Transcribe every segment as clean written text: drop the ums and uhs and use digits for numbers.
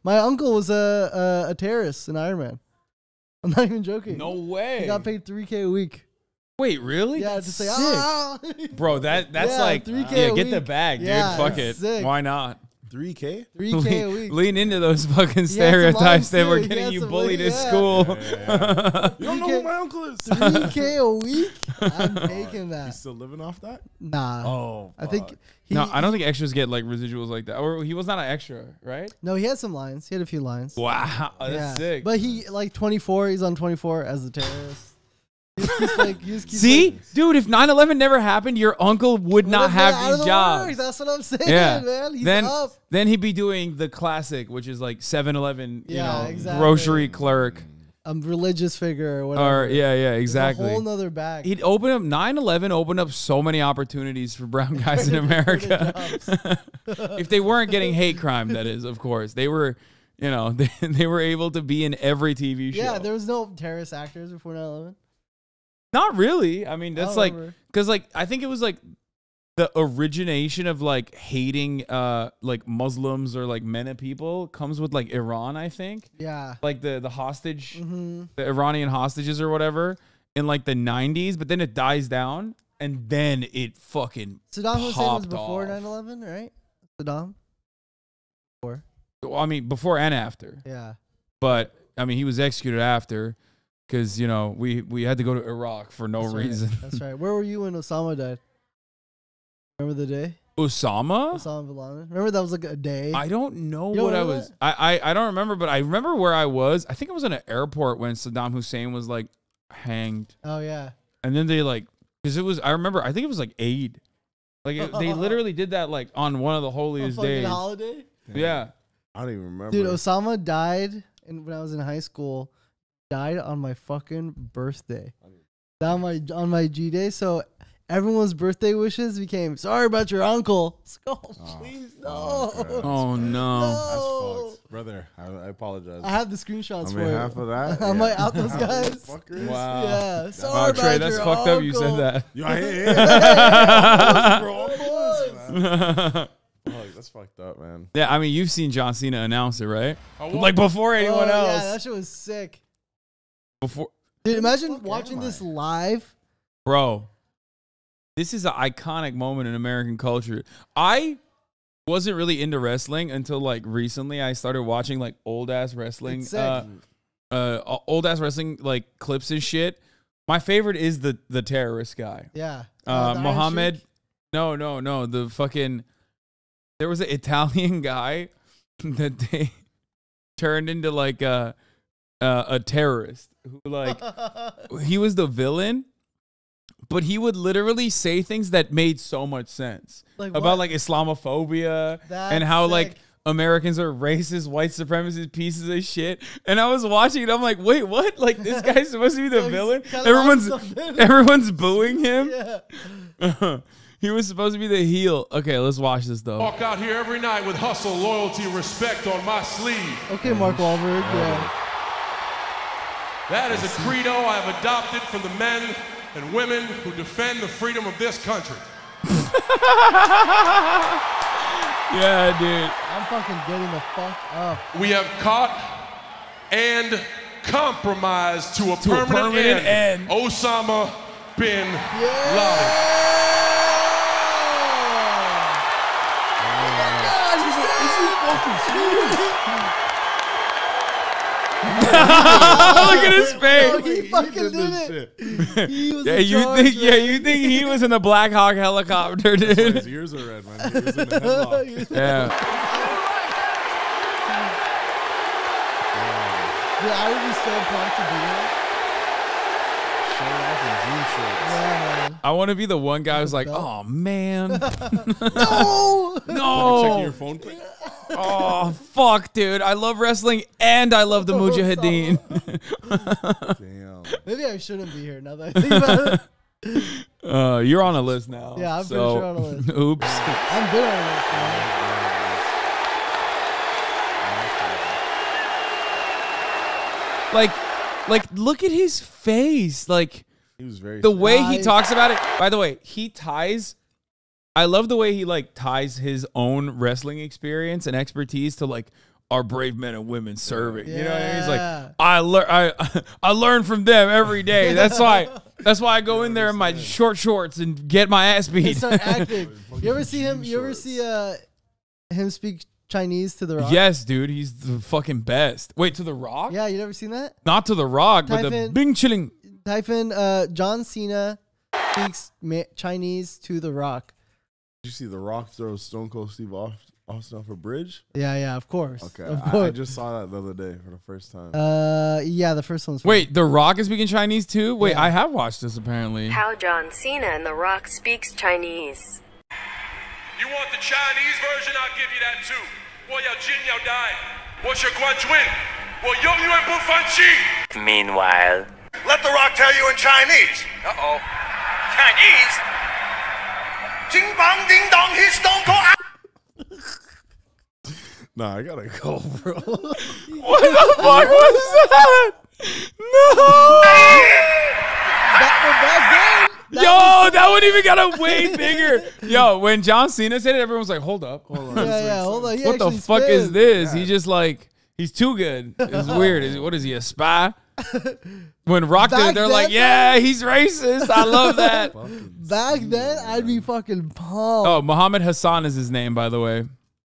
My uncle was a terrorist in Iron Man. I'm not even joking. No way. He got paid $3K a week. Wait, really? Yeah, That's to say, sick. ah! Bro, that's Yeah, like, 3K yeah, a get the week. bag, dude. Yeah, Fuck it's it. sick. Why not? 3K? 3K a week. Lean into those fucking He had some stereotypes lines, that were too. He getting had you some bullied at lines, yeah. school. You don't know who my uncle is. 3K a week? I'm taking that. He's still living off that? Nah. Oh, I think No, I don't think extras get like residuals like that. Or he was not an extra, right? No, he had some lines. He had a few lines. Wow, that's Yeah. sick. But he like 24. He's on 24 as a terrorist. He just keeps See, like, dude, if 9/11 never happened, your uncle would not have out of these the jobs. work. That's what I'm saying, Yeah. man. He's then, up. then he'd be doing the classic, which is like 7-Eleven, you Yeah, know, exactly. grocery clerk. A religious figure or whatever. Or yeah, It's exactly. a whole nother bag. He'd open up 9/11 opened up so many opportunities for brown guys in America. If they weren't getting hate crime, that is, of course. They were, you know, they were able to be in every TV show. Yeah, there was no terrorist actors before 9/11. Not really. I mean, that's don't like, remember. because like, I think it was like the origination of like hating like Muslims or like MENA people comes with like Iran, I think. Yeah. Like the hostage, Mm-hmm. the Iranian hostages or whatever in like the 90s, but then it dies down and then it fucking Saddam Hussein was popped before off. 9/11, right? Saddam? Before. Well, I mean, before and after. Yeah. But I mean, he was executed after because, you know, we had to go to Iraq for no That's reason. Right. That's right. Where were you when Osama died? Remember the day? Osama? Osama bin Laden. Remember that was like a day? I don't know You don't what I remember was. I don't remember, but I remember where I was. I think I was in an airport when Saddam Hussein was like hanged. Oh, yeah. And then they like, because it was, I remember, I think it was like Eid. Like they literally did that like on one of the A holiest fucking days. holiday? Yeah. I don't even remember. Dude, Osama died when I was in high school. Died on my fucking birthday. On my G day. So everyone's birthday wishes became, sorry about your uncle. It's like, oh, please, no. Oh, no. That's fucked. Brother, I apologize. I have the screenshots On for behalf it. of that, I might out those guys. Fuckers. Wow. Yeah. Sorry Wow, about Trey, that's your fucked up you said uncle. that. Yo, hey, bro, Boys. Fuck, that's fucked up, man. Yeah, I mean, you've seen John Cena announce it, right? Oh, Like before anyone Oh, else. Yeah, that shit was sick. Before, Dude, imagine fuck watching am this I? live. bro, this is an iconic moment in American culture. I wasn't really into wrestling until like recently. I started watching like old ass wrestling, It's sick. old ass wrestling like clips and shit. My favorite is the terrorist guy, Yeah. The Iron Mohammed. Sheik? No, the fucking. There was an Italian guy that they turned into like a terrorist who like he was the villain, but he would literally say things that made so much sense Like about what? like Islamophobia That's and how like sick. Americans are racist, white supremacist pieces of shit. And I was watching it, I'm like, wait, what? Like this guy's supposed to be the So he's villain? kinda Everyone's on something. everyone's booing him. Yeah. He was supposed to be the heel. Okay, let's watch this though. Walk out here every night with hustle, loyalty, respect on my sleeve. Okay, Mark Wahlberg. Yeah. That is a credo I have adopted from the men and women who defend the freedom of this country. Yeah, dude. I'm fucking getting the fuck up. We have caught and compromised to a To a permanent permanent end. end. Osama bin Yeah. Laden. Look at his Oh, face. he fucking did it. He was Yeah, in charge, man. you think he was in the Black Hawk helicopter, His dude? ears are red, man. He was in the headlock. Yeah. Dude, I would be so pumped to be here. Showing off in jean shorts. Yeah, man. I want to be the one guy who's like, oh man, No! Checking no, your phone. oh fuck, dude, I love wrestling and I love the Mujahideen. Damn. Maybe I shouldn't be here now that I think about it. You're on a list now. Yeah, I'm pretty so, sure on a list. Oops. I'm good on this, man. Like, look at his face. Like He was very. the way he Nice. talks about it. By the way, he ties. I love the way he like ties his own wrestling experience and expertise to like our brave men and women serving. You know what I mean? He's Yeah. like, I learn from them every day. That's why I go in there in my short shorts and get my ass They beat. start acting. You ever see him? You ever see him speak Chinese to The Rock? Yes, dude, he's the fucking best. Wait, to The Rock? Yeah, you never seen that? Not to The Rock, but the Type in- Bing Chilling. Type in John Cena speaks Chinese to The Rock. Did you see The Rock throw Stone Cold Steve Austin off a bridge? Yeah, of course. Okay, Of I course. just saw that the other day for the first time. Yeah, the first one's Wait, The Rock is speaking Chinese too? Wait, Yeah. I have watched this apparently. How John Cena and The Rock speaks Chinese. You want the Chinese version? I'll give you that too. 我要金要带，我是冠军，我永远不放弃。 Meanwhile, Let The Rock tell you in Chinese. Uh-oh. Chinese? Ding bang ding dong, he's Stone Cold. Nah, I gotta go, bro. What the fuck was that? No! back then. Yo, that one even got a way bigger. Yo, when John Cena said it, everyone was like, hold up. Yeah, hold on. He What the actually fuck is spit. this? He just like, he's too good. It's weird. What is he, a spy? When Rock did it, Back they're then, like, yeah, he's racist. I love that. Back then, I'd be fucking pumped. Oh, Muhammad Hassan is his name, by the way.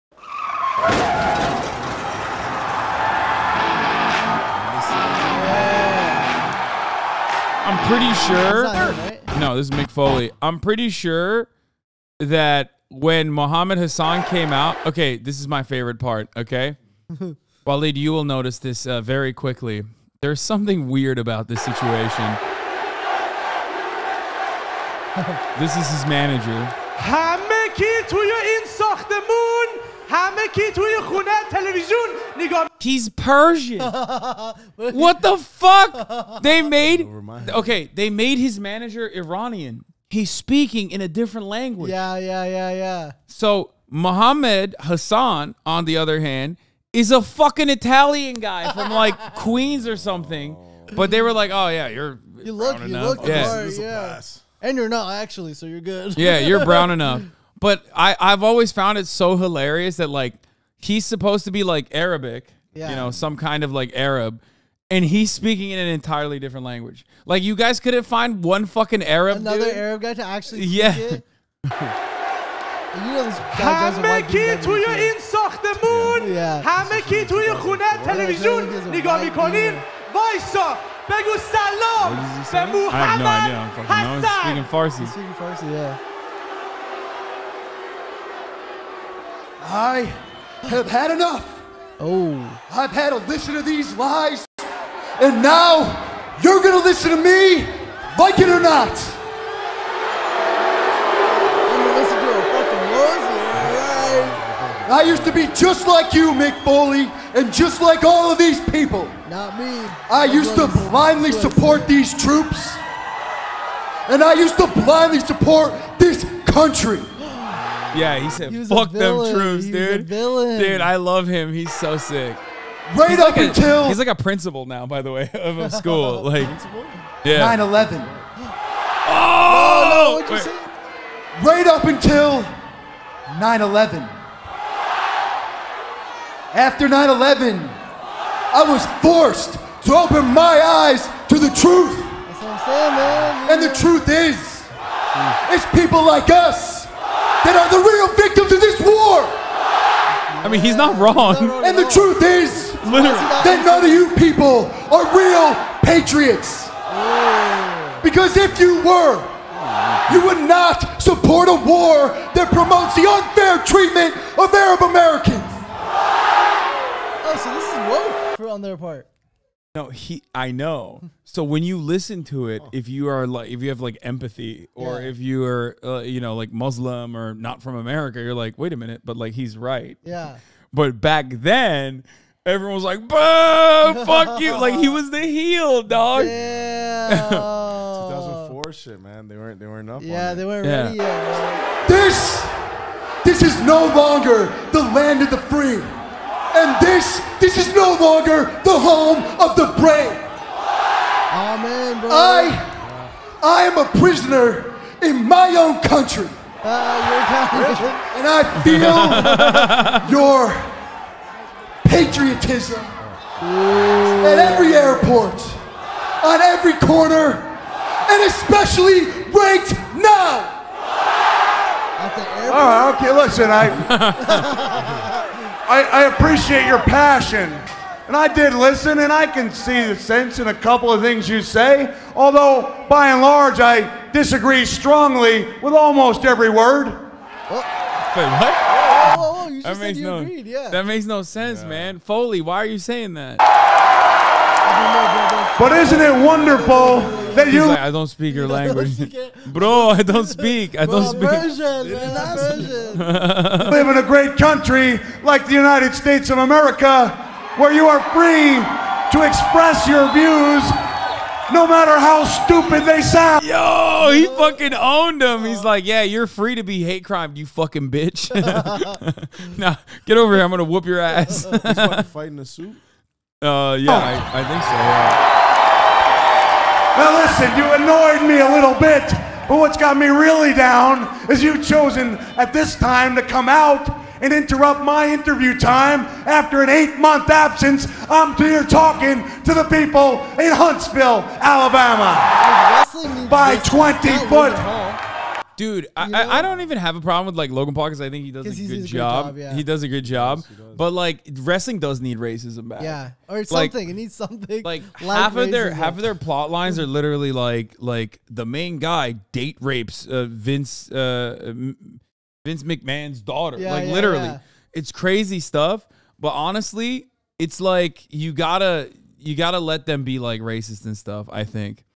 I'm pretty sure. It's not him, right? No, this is Mick Foley. I'm pretty sure that when Muhammad Hassan came out, okay, this is my favorite part, okay? Waleed, you will notice this very quickly. There's something weird about this situation. This is his manager. همه کی توی این ساختمون همه کی توی خونه تلویزیون نگاه He's Persian. What the fuck? They made they made his manager Iranian. He's speaking in a different language. Yeah. So Muhammad Hassan, on the other hand, is a fucking Italian guy from like Queens or something. But they were like, "Oh yeah, you're You look brown the enough." part, Yeah. This is a yeah. pass. And you're not actually, so you're good. Yeah, you're brown enough. But I've always found it so hilarious that like he's supposed to be like Arabic, Yeah. you know, some kind of like Arab, and he's speaking in an entirely different language. Like you guys couldn't find one fucking Arab Another dude? Arab guy to actually Yeah. speak it. And you know this guy drives a همه white کی BMW توی too. این ساختمون Yeah. همه کی توی خونه تلویزیون نگاه میکنین وایسا بگو سلام به I have no محمد idea. I'm fucking know. He's speaking حسن Farsi. He's speaking Farsi, yeah. I have had enough. Oh. I've had to listen to these lies. And now you're going to listen to me, like it or not. I'm gonna listen to a fucking Rosie, right? I used to be just like you, Mick Foley, and just like all of these people. Not me. I used to blindly support these troops. And I used to blindly support this country. Yeah, he said, He was a "Fuck them villain. troops, He was a dude." villain. Dude, I love him. He's so sick. Right up until He's like a principal now, by the way, of a school. Like, 9/11. yeah. Oh, Oh, what'd you wait. say? Right up until 9/11. After 9/11, I was forced to open my eyes to the truth. That's what I'm saying, man. And the truth is, it's people like us that are the real victims of this war. I mean, he's not wrong. And the truth is Literally. that none of you people are real patriots. Because if you were, you would not support a war that promotes the unfair treatment of Arab Americans. Oh, so this is woke on their part. No, I know. So when you listen to it, if you are like, if you have like empathy, or Yeah. if you are, you know, like Muslim or not from America, you're like, wait a minute, but like he's right. Yeah. But back then, everyone was like, "Bah, fuck you!" Like he was the heel, dog. Yeah. 2004 shit, man. They weren't up. Yeah, on they it. weren't Yeah. ready yet. This is no longer the land of the free. And this is no longer the home of the brave. Oh, man, bro. I am a prisoner in my own country. You're Italian. And I feel your patriotism at every airport, on every corner, and especially right now. At the airport. All right, okay, listen, I appreciate your passion. And I did listen, and I can see the sense in a couple of things you say. Although, by and large, I disagree strongly with almost every word. Wait, what? Whoa, you just said you agreed, yeah. That makes no sense, man. Foley, why are you saying that? But isn't it wonderful that He's you like, I don't speak your language. Bro, I don't speak. I don't speak. Version, man, version. live in a great country like the United States of America, where you are free to express your views no matter how stupid they sound? Yo, he fucking owned him. He's like, yeah, you're free to be hate crime, you fucking bitch. Nah, get over here. I'm going to whoop your ass. He's about to fight in a suit. Yeah, I think so, yeah. Now listen, you annoyed me a little bit, but what's got me really down is you've chosen at this time to come out and interrupt my interview time after an 8-month absence. I'm here talking to the people in Huntsville, Alabama. By 20 foot. Dude, I don't even have a problem with like Logan Paul because I think he does a good job. Yeah. He does a good job. But like wrestling does need racism back. Yeah, or Like- something. It needs something. Like like half of their plot lines are literally like the main guy date rapes Vince McMahon's daughter. Yeah, like yeah, literally. yeah. It's crazy stuff, but honestly, it's like you gotta let them be like racist and stuff, I think.